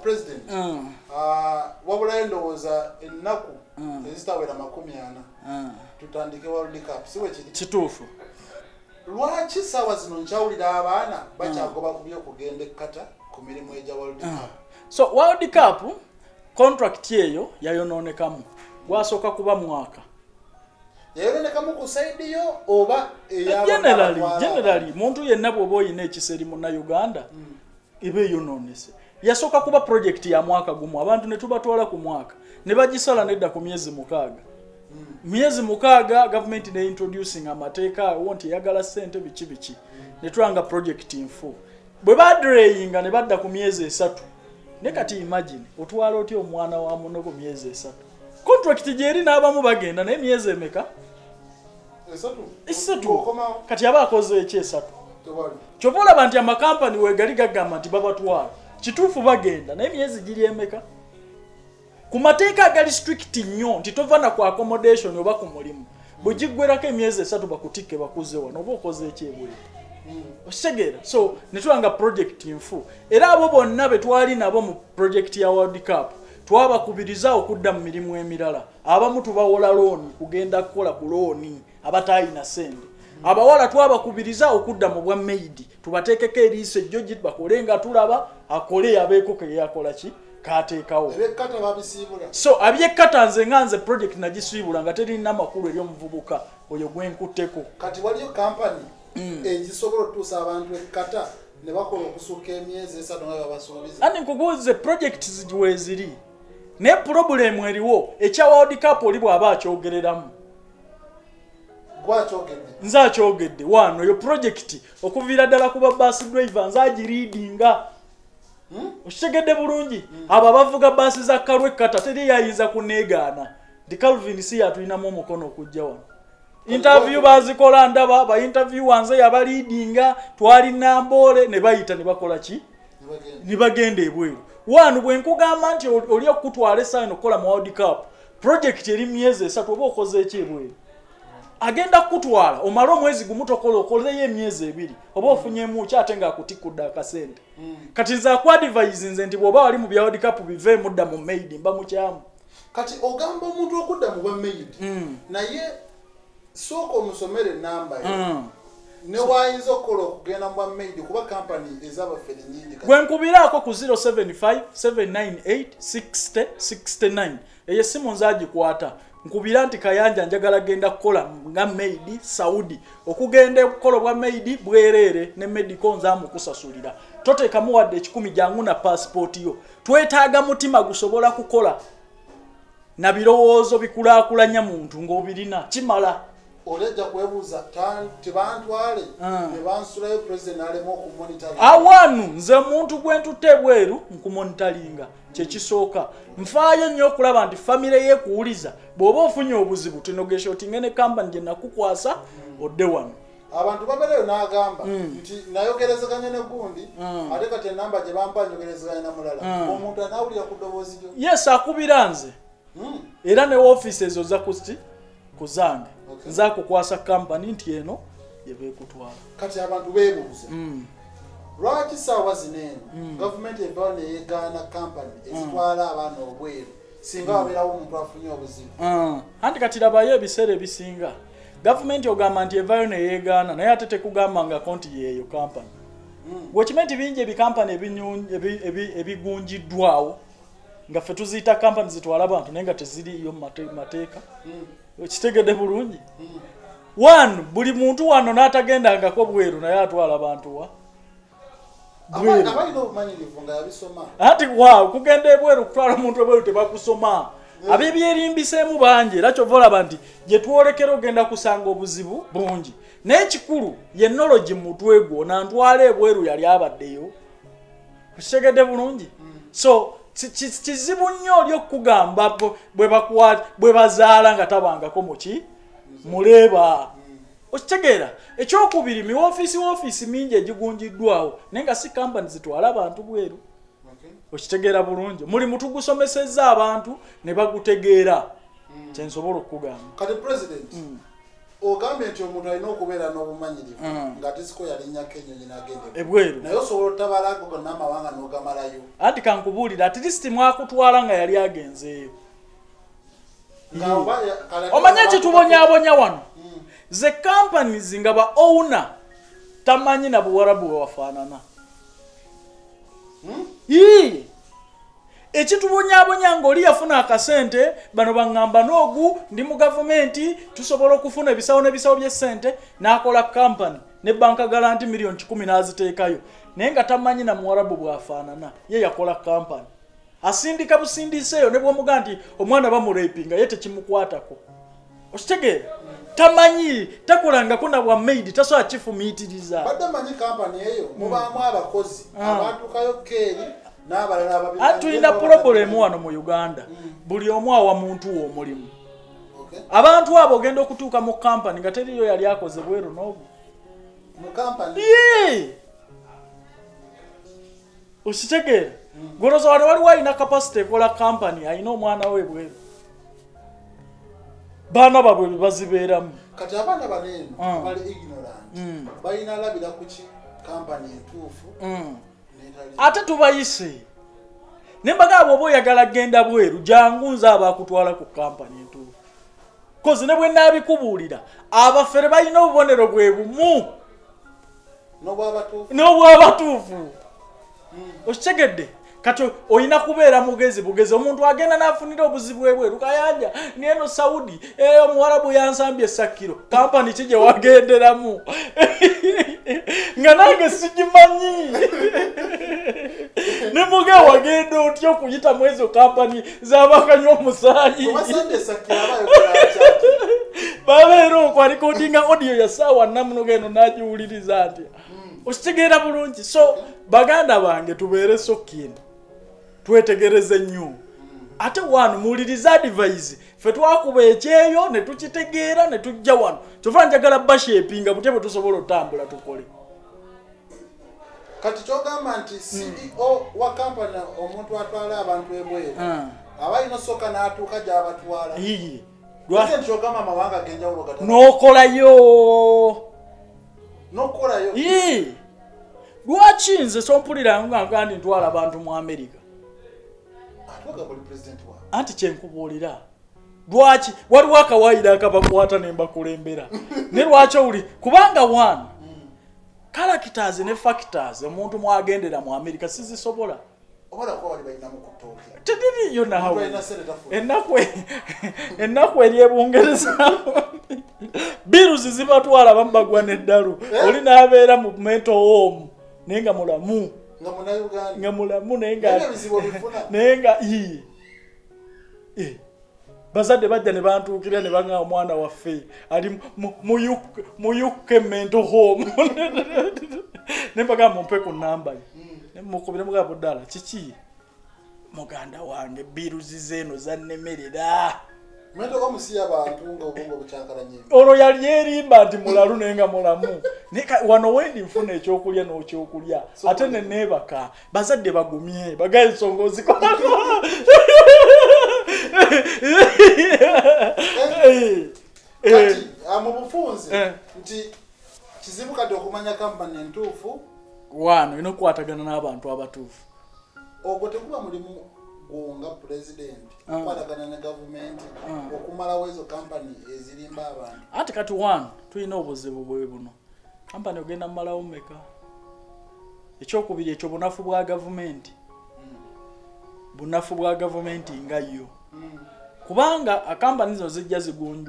president wabula endowooza ennaku ezitawera 40 tutandike World Cup siwe kiri kituufu lwaki saawa zino nkyawulira abaana bakyagoba ku by'okugenda Qata ku mirimu egya World Cup so World Cup contract eyo yayonoonekamu gwasooka kuba mwaka yayononekamu ku side yo oba generally muntu yenna bw'oba oyina ekiseri munna Uganda ibe yonoonese yasooka kuba project ya mwaka gumu abantu ne tubatwala ku mwaka ne bagisala nedda ku myezi 6 myezi 6 government ne introducing amateeka wonti yagala sente bichi ne twanga project infu bwe badreyinga ne badda ku myezi 3 ne kati imagine otwala oti omwana wa muno ku myezi 3 contract jeri n'abamu bagenda ne myezi emeka esatu kati abakoze ekyesatu chobola bantu amakampani wegali gagamba nti babatwala kituufu bagenda naye myezi giri emeka ku mateeka gali strict nnyo nti tovana ku accommodation oba ku mulimu bwegigwerako emyezi 3 bakutike bakuze wano oba okoze ekyebwe osegera so netwanga project infu era abo bonna betwali nabo mu project ya World Cup twabakubiriza okudda mu mirimu emirala abamu tubawola looni kugenda kukola ku looni abatayina sente abawala twabakubiriza okudda mu bwa maid tubateekeko eriiso ejjoji bakolenga tulaba akole abeeko ke yakola ki kateekawo ebekata babisiibula so abyekata nze project nagisiibula nga terina makulu eri omuvubuka oyo gwenkutteko kati waliyo kampani ezisobola okutuusa abantu ekkata ne bakola okusuuka emyezi 3 nga babasuubiza ani nkubuuze project ziweziri ne problem eriwo ekya World Cup oli bw'aba akyogereramu nze akyogedde wano yo project okuviira ddala kuba bus driver nze agireadinga okitegedde bulungi abo abavuga basi za kalwe Qata teri yayinza kuneegaana ndi Calvin si yatulinamu omukono okujja wano interview bazikola ndaba ba interview wanze yabaleadinga twali Nambole ne bayita ne bakola ki ne bagenda ebweru wano bwe nkugamba nti oli okutwala essaawa okukola mu World Cup project eri myezi 3 oba okoze ekyebweru agenda kutwala omala omwezi gumu tokola okoleyo emyezi 2 oba ofunyemu kyate nga akutikudde akasente kati za ku advise nze nti bw'oba wali mu bya World Cup bive mudda mu maid mba mukyamu kati ogamba omuntu okudda mu bwa maid naye soko omusomere namba ne wayinza okukola okugenda mu bwa maid kuba kampani ez'abafere nyingi gwe nkubiraako ku 075 798 60 69 eyo essimu nze agikwata nkubira nti Kayanja njagala genda kukola nga maid Saudi okugenda okukola bwa maid bwerere ne medical nzamu kusasulira toteekamu wadde 10 jangu na passport yo twetaaga mutima gusobola kukola na birowoozo bikulaakulanya muntu ng'obirina kimala oleja kwebuuza tebantwale ne bansulayo president alema okumonitalinga awanu nze muntu gwentutte bweru nkumonitalinga kyekisooka nfaayo nnyo okulaba nti famire yeekuwuliza bw'oba ofunye obuzibu tenogesha otinge ne kampani gye nakukwasa odde wano abantu babereyo n'agamba nti nayogerezeganya ne gundi ate kati enamba gye bampa nyogerezeganya na mulala omuntu anaawulira ku ddoboozi gyo yes akubira nze era ne woofiisi ezo za kuzange nza kukwasa kampani nti eno yebeekutwala kati abantu beebuuza lwaki saawa zineeno gavumenti evaayo neyegaana kampani ezitwala abaana obweru singa wabeerawo omuntu afunye obuzibu anti kati labayo ebiseera ebisinga gavumenti ogamba nti evaayo neyegaana naye ate tekugamba nga konti yeeyo kampani bwekimenti bingi ebikampani ebigunjiddwawo nga ffe tuziyita kampani zitwala abantu naye nga teziriyo mu mateeka kitegedde bulungi one buli muntu wano n'atagendangako bweru naye atwala abantu wa ati wa kugenda ebweru kutwala omuntu ebweru tebakusoma ab'ebyerimbiseemu bangi era kyova olaba nti gye twolekera ogenda kusanga obuzibu bungi naye ekikulu ye knowledge mu mutwe gwo nantwala ebweru yali abaddeyo kitegedde bulungi so kizibu nnyo oli okugamba bwe bazaala nga tabangako muki muleeba okitegeera ekyokubiri mi woofiisi mingi egigunjiddwawo naye nga si kampani zitwala abantu bweru okitegeera bulungi mulimu tugusomesezza abantu ne bagutegeera kyensobola okugamba kati president ogambye nti omuntu alina okubeera n'obumanyirivu ng'ate siko yalinnyako ennyonyi n'agende ebweru naye osobola otabala ago n'amawanga n'ogamalayo anti kankubuulira at least mwakutwala nga yali agenzeeyo omanye kitubonyaabonya wano ze companies nga ba owner tamanyi na buwarabu bwe wafaanana ekitubonyaabonya ng'oli yafuna akasente bano baŋŋamba n'ogu ndi mu gavumenti tusobola okufuna ebisawo n'ebisawo by'essente n'akola kampani ne banka garanti miliyoni 10 n'aziteekayo naye nga tamanyi na muwarabu bwafaanana ye yakola kampani asindika busindiseeyo ne bw'omuga nti omwana bamurepinga ye tekimukwatako okitegeera tamanyi takolangako na bwa maid tasobola kifumiitiriza badde manyi kampani eyo mubaamu abakozi abatuukayo keeri n'abalala ababiri tulina purobulemu wano mu Uganda buli omu awa muntu wo omulimu abantu abo ogenda okutuuka mu kampani nga teriyo yali akoze bweru n'obu mu kampani okitegeera goloza wano waliwo alina kapasite ekola kampani alina omwana we bweru baana babwe bazibeeramu kati abaana baneeno bali ignorant balina alabira ku ki kampani entuufu ate tubayise nembaga abo oba oyagala genda bweru jangu nze abakutwala ku kampani entuufu kozi ne bwe naabikubuulira abafere balina obubonero bwe bumu n'obwabatuufu okitegedde kati oyina kubeera mugezi bugezi omuntu agenda n'afunira obuzibu bweru kayanja neno Saudi omuwarabu yansambye essakiro kampani ki gye wagenderamu nga nange sigimanyi ne muge wagenda otya okuyitamu ezo kampani z'abakanywa omusaayi babeera okwalikodinga audio ya saawa namuno geno nagiwuliriza ntya okitegeera bulungi so baganda bange tubeere sokkino twetegereze nnyo ate wano muwuliriza advice ffe twakuba ekyeyo ne tukitegeera ne tujja wano kyova njagala bashapinga butya bwe tusobola otambula tukole kati kyogamba nti CEO wa kampani omuntu atwala abantu ebweru abalina soka n'atuuka gy'abatwala kyogamba amawanga ag'enjawulo n'okolayo lwaki nze sompulira nga ndi ntwala abantu mu America anti kyenkubuulira lwaki waliwo akawaayiro akabakwata ne mbakulembera ne lwaki owuli kubanga one characters ne factors omuntu mwagendera mu America sizisobola tetiriyo nawe ennaku eri ebungereza biruzi zibatwala bambagwa n'eddalu oli n'abeera mu mental home naye nga mulamu naye nga bazadde bajja ne bantuukira ne baŋŋaa omwana waffe ali mu UK mental home ne mbagamba mumpe ku nnamba ye ne mukubira mugamba ddala kiki muganda wange biruzi zeeno zannemerera olwo yali erimba nti mulalu naye nga mulamu wano wendi nfuna ekyokulya n'okyokulya ate ne neebaka bazadde bagumye baga ensonga ozikola mu bufunze nti kizibu kati okumanya kampani entuufu wano olina okukwatagana n'abantu abatuufu ogwo tekuba mulimu gwonga pulezidenti okukwatagana ne gavumenti okumalawo ezo kampani ezirimba abantu ati kati wano tulina obuzibu bwe buno kampani ogenda mumalawo mmeka ekyokubiri ekyo bunafu bwa gavumenti nga yo kubanga akampani zino zijja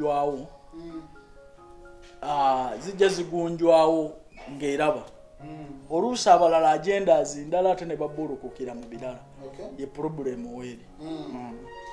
zigunjwawo ng'eraba oluusi abalala agendas ndala ate ne babulukukira mu birala ye problem weri